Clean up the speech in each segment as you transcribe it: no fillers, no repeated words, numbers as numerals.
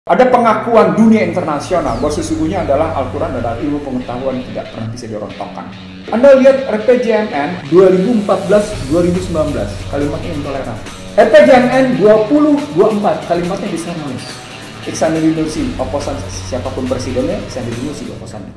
Ada pengakuan dunia internasional bahwa sesungguhnya adalah Al-Quran adalah ilmu pengetahuan yang tidak pernah bisa dirontokkan. Anda lihat RPJMN 2014-2019, kalimatnya intoleran. RPJMN 2024, kalimatnya disharmonis. Ihsanuddin Nursi, oposan siapapun presidennya, Ihsanuddin Nursi oposannya.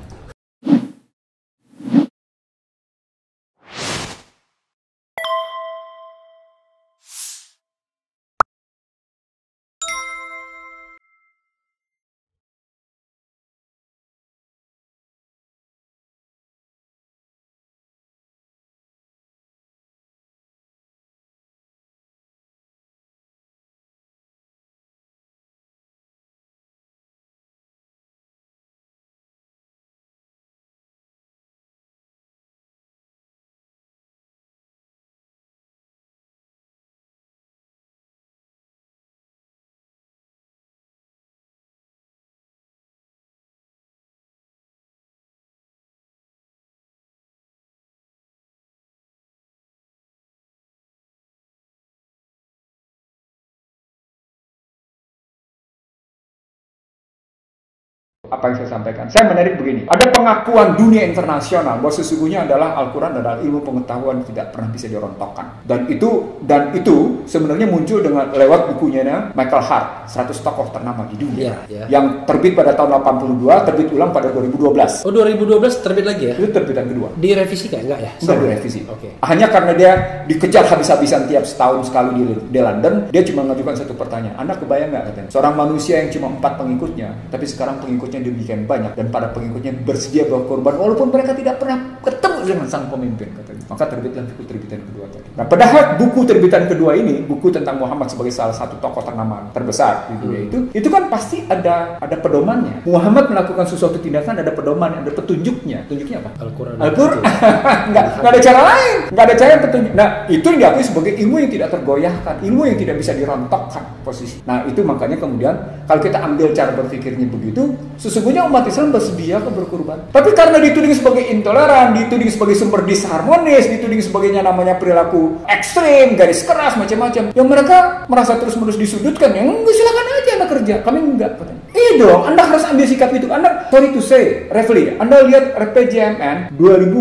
Apa yang saya sampaikan, saya menarik begini, ada pengakuan dunia internasional bahwa sesungguhnya adalah Al-Quran adalah ilmu pengetahuan yang tidak pernah bisa dirontokkan, dan itu sebenarnya muncul dengan lewat bukunya Michael Hart, 100 tokoh ternama di dunia, yang terbit pada tahun 82, terbit ulang pada 2012. Oh, 2012 terbit lagi ya? Itu terbitan kedua. Direvisi kan? Enggak ya? Enggak direvisi. Okay. Hanya karena dia dikejar habis-habisan tiap setahun sekali di London, dia cuma mengajukan satu pertanyaan. Anda kebayang nggak, katanya, seorang manusia yang cuma 4 pengikutnya, tapi sekarang pengikutnya demikian banyak, dan para pengikutnya bersedia berkorban walaupun mereka tidak pernah ketemu dengan sang pemimpin, katanya. Maka terbitlah buku terbitan kedua tadi. Nah, padahal buku terbitan kedua ini, buku tentang Muhammad sebagai salah satu tokoh ternama terbesar di dunia itu kan pasti ada pedomannya. Muhammad melakukan sesuatu tindakan, ada pedoman, ada petunjuknya. Petunjuknya apa? Al-Quran. nggak ada cara lain, nggak ada cara petunjuk. Nah, itu yang diakui sebagai ilmu yang tidak tergoyahkan, ilmu yang tidak bisa dirontokkan posisi. Nah, itu makanya kemudian kalau kita ambil cara berpikirnya begitu, sesungguhnya umat Islam bersedia berkorban. Tapi karena dituding sebagai intoleran, dituding sebagai sumber disharmonis, dituding sebagainya namanya perilaku ekstrim, garis keras, macam-macam, yang mereka merasa terus-menerus disudutkan, yang silakan aja Anda kerja, kami enggak, katanya. Iya dong, Anda harus ambil sikap itu. Anda, sorry to say, Refli, Anda lihat RPJMN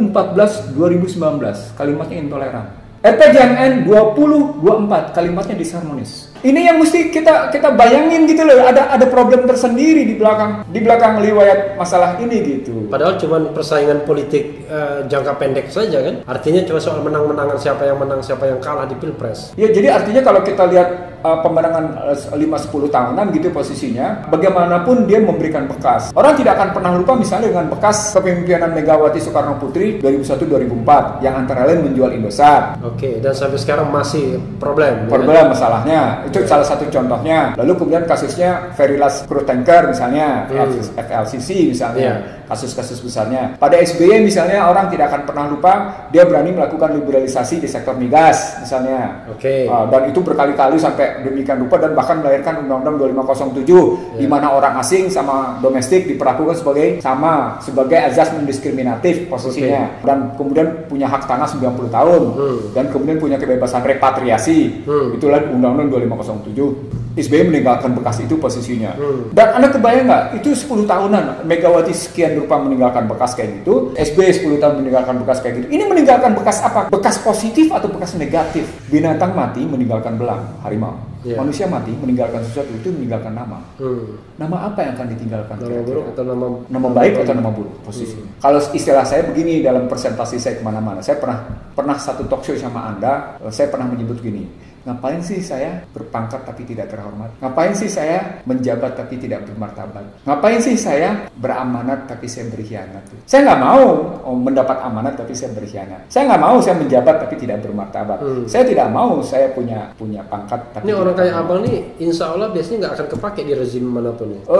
2014-2019, kalimatnya intoleran. RPJMN 2024, kalimatnya disharmonis. Ini yang mesti kita bayangin gitu loh, ada problem tersendiri di belakang riwayat masalah ini gitu. Padahal cuma persaingan politik jangka pendek saja kan? Artinya cuma soal menang-menangan, siapa yang menang, siapa yang kalah di Pilpres. Ya, jadi artinya kalau kita lihat pemenangan 5-10 tahunan gitu posisinya, bagaimanapun dia memberikan bekas. Orang tidak akan pernah lupa misalnya dengan bekas kepemimpinan Megawati Soekarno Putri 2001-2004 yang antara lain menjual Indosat. Oke, dan sampai sekarang masih problem masalahnya. Itu salah satu contohnya. Lalu kemudian kasusnya Verilas Crude Tanker misalnya, FLCC misalnya, kasus-kasus besarnya. Pada SBY misalnya orang tidak akan pernah lupa dia berani melakukan liberalisasi di sektor migas misalnya. Dan itu berkali-kali sampai demikian rupa, dan bahkan melahirkan Undang-Undang 2507 di mana orang asing sama domestik diperlakukan sebagai azas non-diskriminatif posisinya, dan kemudian punya hak tanah 90 tahun dan kemudian punya kebebasan repatriasi. Itulah Undang-Undang 2507. SBY meninggalkan bekas itu posisinya. Dan Anda kebayang nggak, itu 10 tahunan Megawati sekian rupa meninggalkan bekas kayak gitu, SBY 10 tahun meninggalkan bekas kayak gitu. Ini meninggalkan bekas apa? Bekas positif atau bekas negatif? Binatang mati meninggalkan belang, harimau. Manusia mati meninggalkan sesuatu, itu meninggalkan nama. Nama apa yang akan ditinggalkan? Nama buruk atau nama baik atau nama buruk posisi. Kalau istilah saya begini dalam presentasi saya kemana-mana, saya pernah satu talk show sama Anda, saya pernah menyebut gini, ngapain sih saya berpangkat tapi tidak terhormat? Ngapain sih saya menjabat tapi tidak bermartabat? Ngapain sih saya beramanat tapi saya berkhianat? Saya nggak mau mendapat amanat tapi saya berkhianat. Saya nggak mau saya menjabat tapi tidak bermartabat. Saya tidak mau saya punya pangkat tapi ini orang kayak abang nih, insya Allah biasanya nggak akan kepake di rezim manapun ya.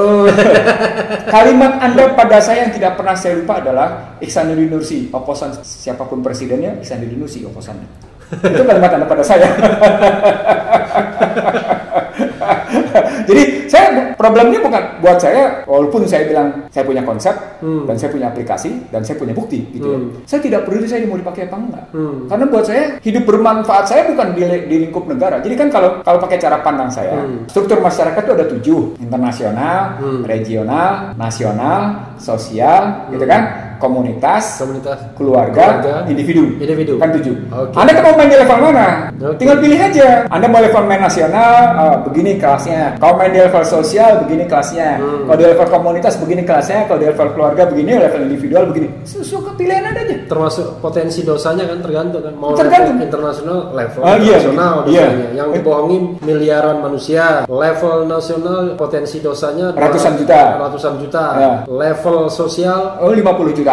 Kalimat Anda pada saya yang tidak pernah saya lupa adalah Ihsanuddin Nursi, oposan siapapun presidennya, Ihsanuddin Nursi oposannya. Itu kalimat Anda pada saya. Jadi problemnya bukan buat saya, walaupun saya bilang saya punya konsep dan saya punya aplikasi dan saya punya bukti gitu ya. Saya tidak peduli saya mau dipakai apa enggak. Karena buat saya hidup bermanfaat saya bukan di lingkup negara. Jadi kan kalau pakai cara pandang saya, struktur masyarakat itu ada 7, internasional, regional, nasional, sosial, gitu kan? Komunitas, keluarga, individu. Kan 7. Okay. Anda mau main di level mana? Okay. Tinggal pilih aja. Anda mau level main nasional, begini kelasnya. Kalau main di level sosial, begini kelasnya. Kalau di level komunitas, begini kelasnya. Kalau di level keluarga, begini. Level individual, begini. Suka pilihan Anda aja. Termasuk potensi dosanya kan tergantung kan. Mau tergantung. Level internasional, level nasional dosanya. Yang dibohongi miliaran manusia. Level nasional potensi dosanya ratusan juta. Level sosial 50 juta.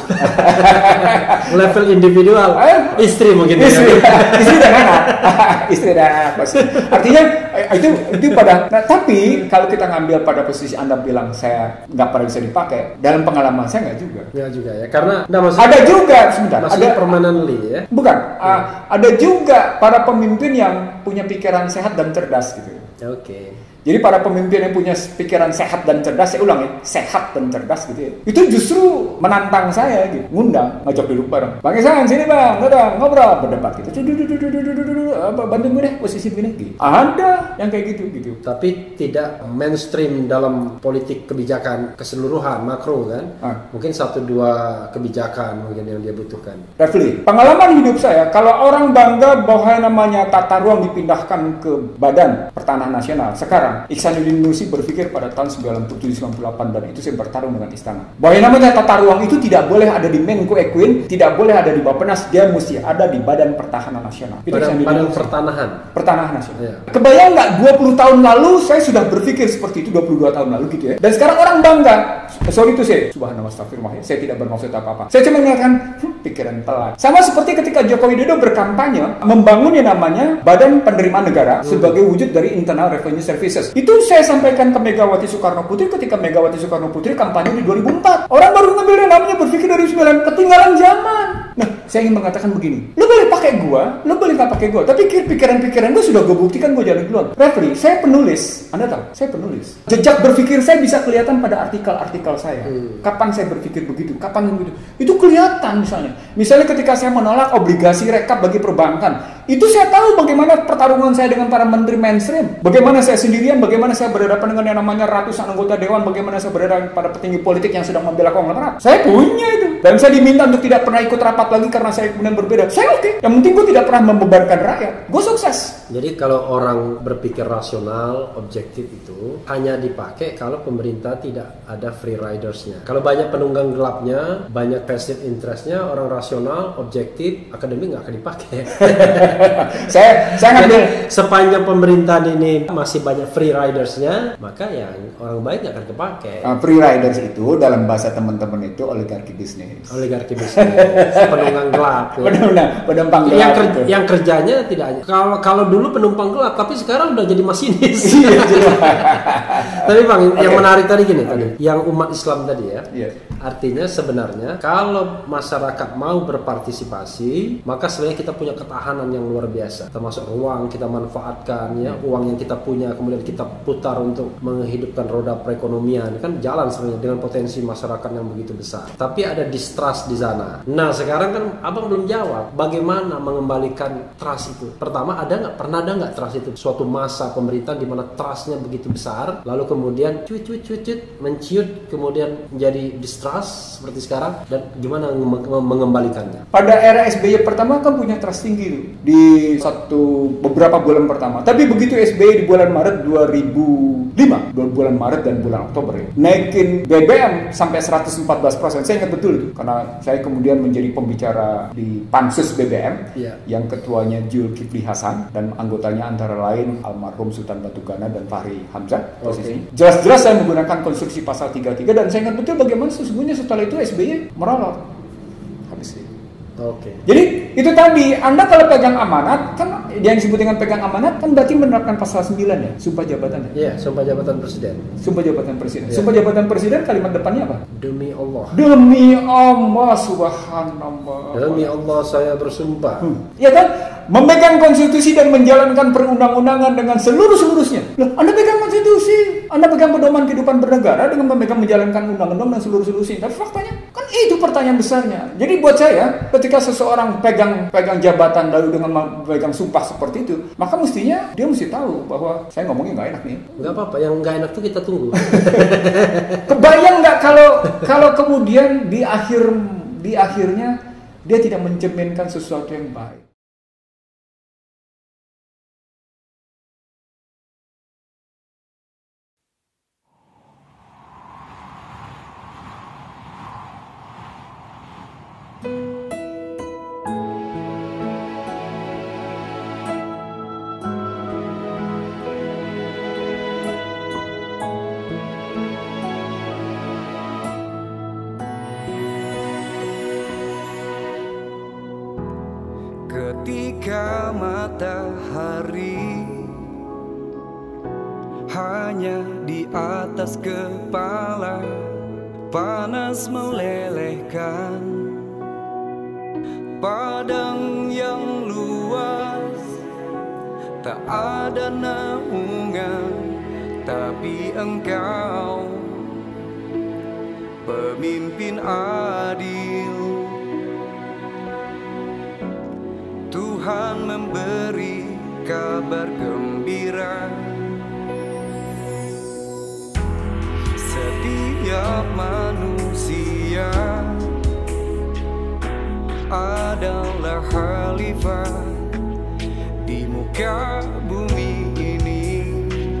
Level individual istri mungkin istri dan anak artinya itu pada tapi kalau kita ngambil pada posisi Anda bilang saya nggak pernah bisa dipakai, dalam pengalaman saya nggak juga ya karena ada juga sebentar ada permanently ya bukan ada juga para pemimpin yang punya pikiran sehat dan cerdas gitu. Oke. Jadi para pemimpin yang punya pikiran sehat dan cerdas, saya ulang ya, sehat dan cerdas gitu ya. Itu justru menantang saya gitu, ngundang, ngajak duduk bareng. Bang Isan, sini bang, datang, ngobrol, berdebat gitu. Bantu gue deh posisi begini gitu. Ada yang kayak gitu. Tapi tidak mainstream dalam politik kebijakan keseluruhan, makro kan. Mungkin 1-2 kebijakan mungkin yang dia butuhkan. Refli, pengalaman hidup saya, kalau orang bangga bahwa namanya tata ruang dipindahkan ke Badan Pertanahan Nasional, sekarang Ihsanuddin Nursi berpikir pada tahun 97-98 dan itu saya bertarung dengan istana. Bahwa yang namanya tata ruang itu tidak boleh ada di Menko Equin, tidak boleh ada di Bappenas, dia mesti ada di Badan Pertahanan Nasional. Badan Pertanahan Nasional. Ya. Kebayang nggak 20 tahun lalu saya sudah berpikir seperti itu, 22 tahun lalu gitu ya. Dan sekarang orang bangga. Sorry itu saya, subhanallah astagfirullah ya. Saya tidak bermaksud apa-apa. Saya cuma mengatakan pikiran telat. Sama seperti ketika Joko Widodo berkampanye membangun yang namanya Badan Penerimaan Negara sebagai wujud dari Internal Revenue Services. Itu saya sampaikan ke Megawati Soekarno Putri ketika Megawati Soekarno Putri kampanye di 2004. Orang baru ngambil yang namanya berpikir dari 9, ketinggalan zaman. Nah, saya ingin mengatakan begini. Lu boleh pakai gua, lu boleh nggak pakai gua, tapi pikiran-pikiran gua sudah gua buktikan gua jalan duluan. Refli, saya penulis. Anda tahu, saya penulis. Jejak berpikir saya bisa kelihatan pada artikel-artikel saya. Kapan saya berpikir begitu, kapan begitu. Itu kelihatan misalnya. Misalnya ketika saya menolak obligasi rekap bagi perbankan, itu saya tahu bagaimana pertarungan saya dengan para menteri mainstream. Bagaimana saya sendirian, bagaimana saya berhadapan dengan yang namanya ratusan anggota dewan, bagaimana saya berhadapan pada petinggi politik yang sedang membela konglomerat. Saya punya itu. Dan saya diminta untuk tidak pernah ikut rapat lagi karena saya kemudian berbeda. Saya oke. Yang penting gue tidak pernah membebankan rakyat. Gue sukses. Jadi kalau orang berpikir rasional, objektif itu hanya dipakai kalau pemerintah tidak ada free riders-nya. Kalau banyak penunggang gelapnya, banyak vested interest-nya, orang rasional, objektif, akademik nggak akan dipakai. saya ngambil sepanjang pemerintahan ini masih banyak free riders-nya, maka yang orang baik nggak akan kepakai. Free riders itu dalam bahasa teman-teman itu oligarki bisnis. Oligarki bisnis, penunggang gelap. Penumpang gelap. Yang kerjanya tidak hanya kalau dulu penumpang gelap, tapi sekarang udah jadi masinis. Tapi bang, yang menarik tadi gini tadi, yang umat Islam tadi ya. Artinya sebenarnya kalau masyarakat mau berpartisipasi, maka sebenarnya kita punya ketahanan yang luar biasa. Termasuk ruang kita manfaatkan ya, uang yang kita punya kemudian kita putar untuk menghidupkan roda perekonomian. Kan jalan sebenarnya dengan potensi masyarakat yang begitu besar. Tapi ada distrust di sana. Nah sekarang kan abang belum jawab bagaimana mengembalikan trust itu. Pertama pernah ada nggak trust itu? Suatu masa pemerintahan di mana trustnya begitu besar, lalu kemudian menciut kemudian menjadi distrust seperti sekarang, dan gimana mengembalikannya? Pada era SBY pertama kan punya trust tinggi tuh di beberapa bulan pertama. Tapi begitu SBY di bulan Maret 2005, bulan Maret dan bulan Oktober ya, naikin BBM sampai 114%. Saya ingat betul itu karena saya kemudian menjadi pembicara di Pansus BBM yang ketuanya Zulkifli Hasan dan anggotanya antara lain almarhum Sultan Batugana dan Fahri Hamzah. Jelas-jelas saya menggunakan konstruksi pasal 33 dan saya ingat betul bagaimana sesungguhnya setelah itu SBY merolot habis itu. Jadi itu tadi, Anda kalau pegang amanat, kan yang disebut dengan pegang amanat kan berarti menerapkan pasal 9 ya, sumpah jabatan ya? Iya, sumpah jabatan presiden. Sumpah jabatan presiden. Ya. Sumpah jabatan presiden kalimat depannya apa? Demi Allah. Demi Allah, subhanallah. Demi Allah saya bersumpah. Ya kan? memegang konstitusi dan menjalankan perundang-undangan dengan seluruh-seluruhnya. Loh, Anda pegang konstitusi, Anda pegang pedoman kehidupan bernegara dengan menjalankan undang-undang dan seluruh-seluruhnya. Tapi faktanya kan itu pertanyaan besarnya. Jadi buat saya, ketika seseorang pegang jabatan lalu dengan pegang sumpah seperti itu, maka mestinya dia mesti tahu bahwa saya ngomongnya nggak enak nih. Nggak apa-apa, yang nggak enak tuh kita tunggu. Kebayang nggak kalau kemudian di akhirnya dia tidak mencerminkan sesuatu yang baik. Ketika matahari hanya di atas kepala, panas melelehkan padang yang luas, tak ada naungan, tapi Engkau pemimpin adil. Tuhan memberi kabar gembira. Setiap manusia adalah khalifah di muka bumi ini,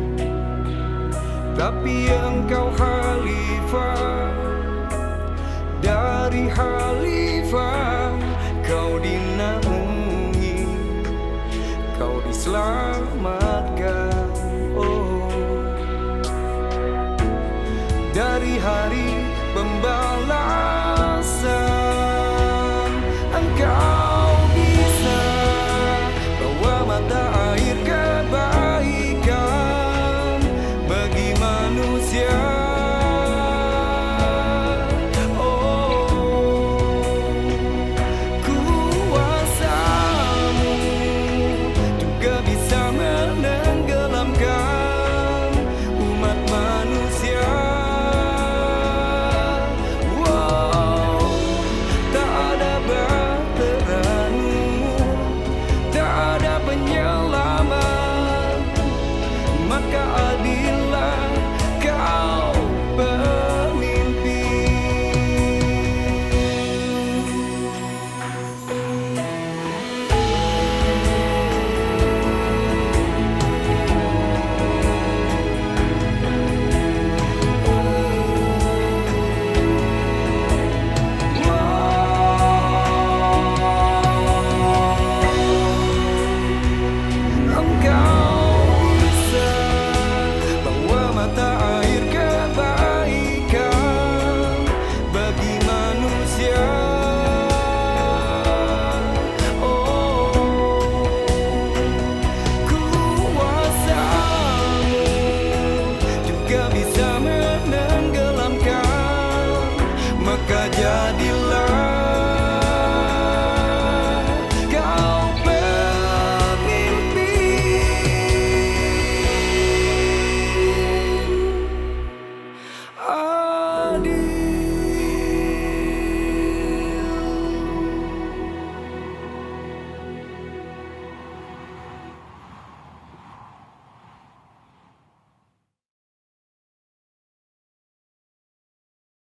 tapi Engkau khalifah dari khalifah. Kau dinaungi, Kau diselamatkan. Oh, dari hari pembalasan